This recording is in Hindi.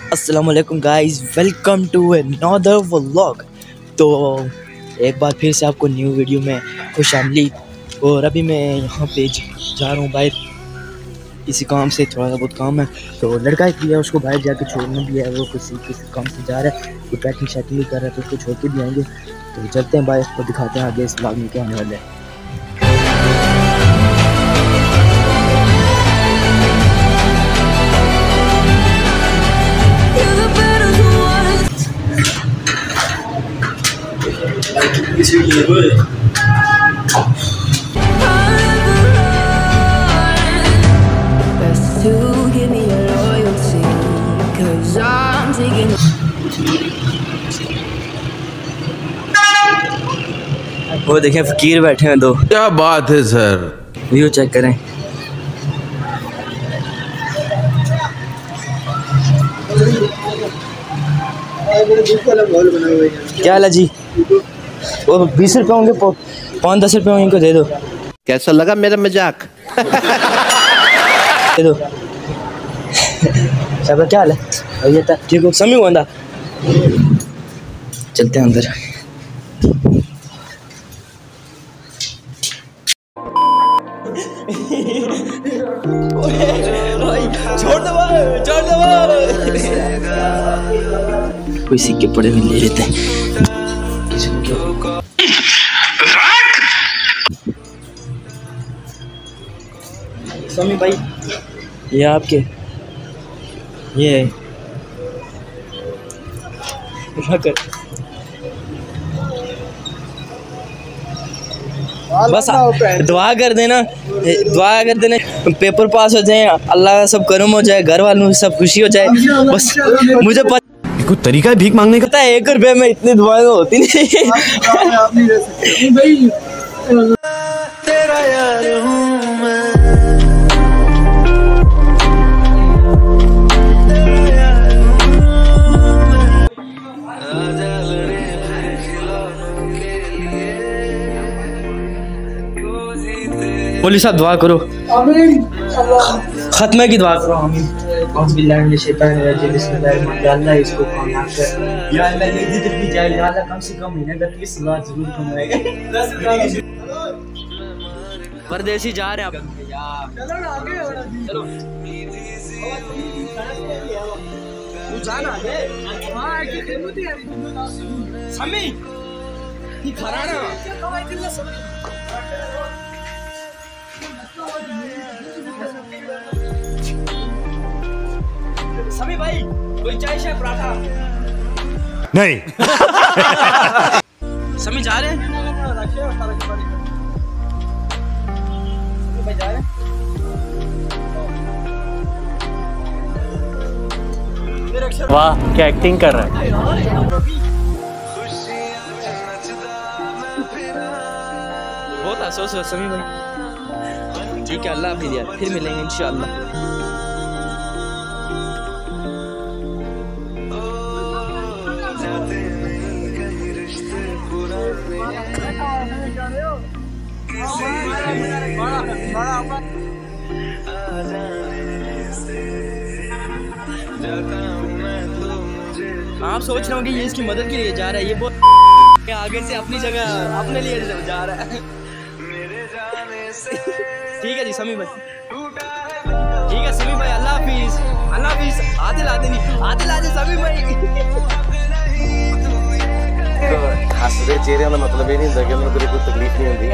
अस्सलामुअलैकुम guys, welcome to another vlog. तो एक बार फिर से आपको न्यू वीडियो में खुशामदीद। और अभी मैं यहाँ पे जा रहा हूँ बाहर, किसी काम से, थोड़ा सा बहुत काम है। तो लड़का एक भी है, उसको बाहर जाके छोड़ना भी है। वो किसी काम से जा रहा है, वो पैकिंग शैकिंग भी कर रहा है, तो उसको छोड़ के भी आएंगे। तो चलते हैं बाहर और दिखाते हैं आगे इस व्लॉग में क्या होने वाला है। वो देखें, फकीर बैठे हैं दो। क्या बात है सर, व्यू चेक करें। क्या हाल है जी? वो 20 रुपये होंगे, 5-10 रुपये होंगे, इनको दे दो। कैसा लगा मेरा मजाक? दे दो। सब क्या हाल है? ये था ठीक हो, समय हुआ। चलते हैं अंदर। छोड़ दो, छोड़ दो। कोई सिक्के पड़े हुए ले लेते हैं। स्वामी भाई, ये आपके, ये बस दुआ कर देना, दुआ कर देना, पेपर पास हो जाए, अल्लाह का सब करम हो जाए, घर वालों सब खुशी हो जाए। बस मुझे कोई तरीका है भीख मांगने का? पता है, 1 रुपये में इतनी दुआएं तो होती नहीं। तेरा यार हूँ मैं। बोली साहब दुआ करो, खत्मे की दुआ करो। आमीन। इसको या अल्लाह ये जितनी जाए, या अल्लाह कम से कम महीने का 30,000 जरूर कमाएगा। परदेसी जा रहे हैं आप। चलो ना आगे, चलो तू जाना आगे। हां की खिदमत है समी की खराना समी भाई, कोई चाय शाय पराठा नहीं। समी जा रहे हैं। वाह, क्या एक्टिंग कर रहा है। बहुत अफसोस है समी भाई। ठीक है, अल्लाह हाफिज़ यार, फिर मिलेंगे इंशाअल्लाह। आप सोच रहे होंगे ये इसकी मदद के लिए जा रहा है, ये बहुत आगे से अपनी जगह अपने लिए जा रहा है। ठीक है जी समी भाई, ठीक है समी भाई, अल्लाह हाफिज़, अल्लाह हाफिज़। आदिल समी भाई। हसदे चेहरे वाला मतलब ये नहीं होता कि उन्हें कोई तकलीफ नहीं होती।